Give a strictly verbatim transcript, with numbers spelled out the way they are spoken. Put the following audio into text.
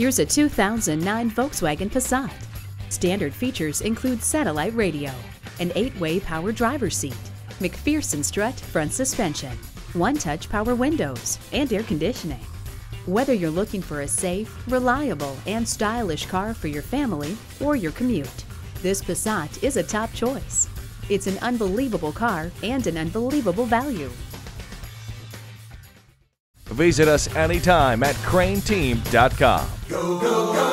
Here's a two thousand nine Volkswagen Passat. Standard features include satellite radio, an eight-way power driver's seat, McPherson strut front suspension, one-touch power windows, and air conditioning. Whether you're looking for a safe, reliable, and stylish car for your family or your commute, this Passat is a top choice. It's an unbelievable car and an unbelievable value. Visit us anytime at crain team dot com. Go, go, go!